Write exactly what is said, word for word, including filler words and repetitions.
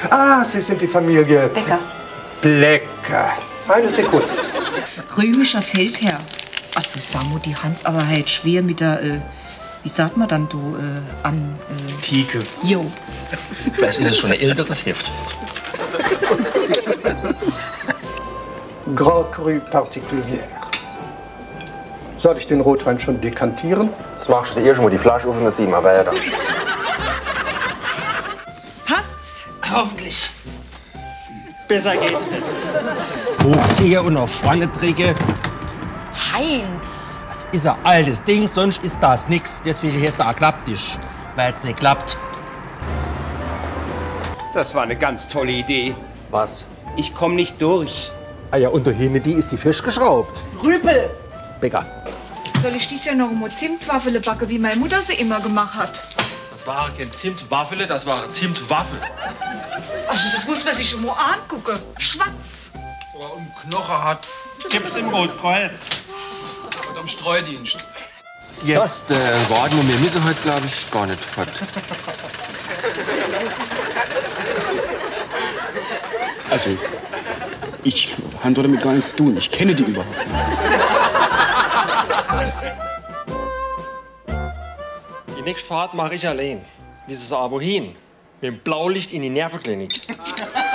Ah, Sie sind die Familie... Becker. Blecker. Eine Sekunde. Römischer Feldherr. Also Samu, die Hans aber halt schwer mit der, äh, wie sagt man dann, du, äh, an... Äh, Pike. Jo. Vielleicht ist es schon ein älteres Heft. Grand Cru particulier. Soll ich den Rotwein schon dekantieren? Das machst du eh schon mal die Flasche auf und das sieht mal weiter. Passt's? Hoffentlich. Besser geht's nicht. Hochziehen und nach vorne drücken. Heinz! Das ist ein altes Ding, sonst ist das nix. Deswegen heißt er auch Klapptisch, weil es nicht klappt. Das war eine ganz tolle Idee. Was? Ich komme nicht durch. Ah ja, und da hinten, die ist die festgeschraubt. Rüpel! Bäcker. Soll ich dies Jahr noch mal Zimtwaffele backen, wie meine Mutter sie immer gemacht hat? Das war kein Zimtwaffele, das war Zimtwaffel. Also das muss man sich schon mal angucken. Schwarz! Aber um Knochen hat. Gibt's im Rotkreuz. Und am Streudienst. Jetzt äh, warten wir. Wir müssen heute, glaube ich, gar nicht fort. Also, ich habe damit gar nichts zu tun. Ich kenne die überhaupt nicht. Die nächste Fahrt mache ich allein. Wissen Sie auch wohin? Mit dem Blaulicht in die Nervenklinik.